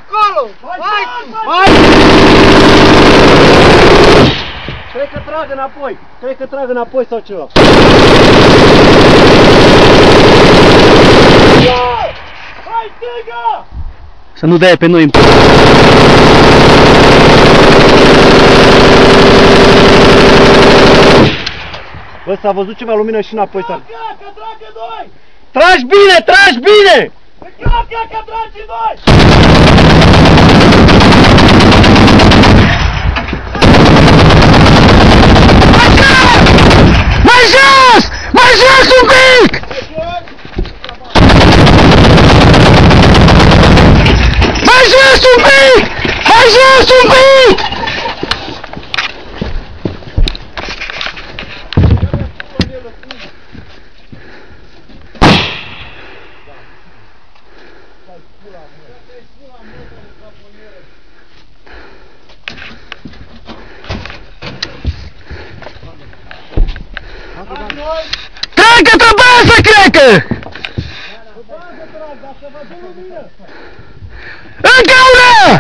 acolo! Hai! Cred că trag înapoi. Cred că trag înapoi sau ceva. Hai, stânga! Să nu dea pe noi. Bă, s-a văzut ceva lumină și înapoi s-a... Că trage doi! Tragi bine, tragi bine! Că trage doi! Mai jos! Mai jos un pic! Mai jos un pic! Mai jos un pic! Trag că bază, cred că! Încă una!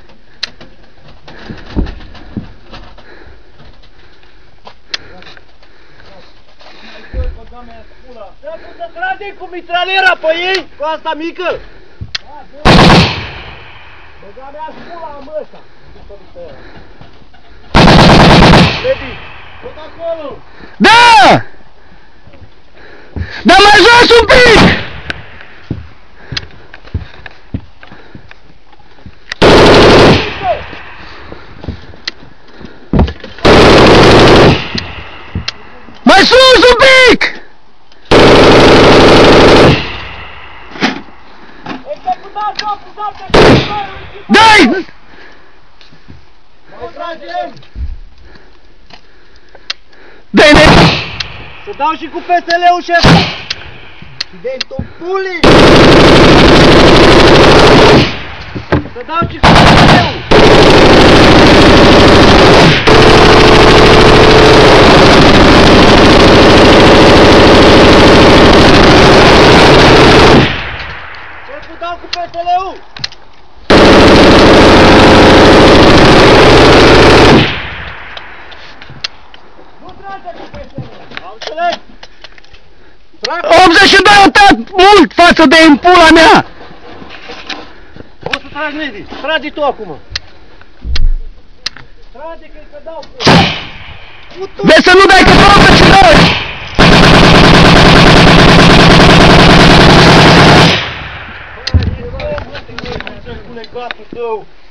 Trebuie să tragem cu mitraliera pe ei, cu asta mică! Băga mea spula în ăsta! Baby, tot acolo! Da! Dar mai jos un pic! Mai sus un pic! Dai! Dai-ne! Să dau și cu PSL-ul, șef! Dentul pulii! Să dau și cu PSL-ul! Șeful, dau cu PSL-ul! Am înțeles! 82 a dat mult față de în pula mea! O să tragi, Levi! Trage tu acum! Trage că-i să dau! De să nu dai că vă rog și noi! Spune gatul tău!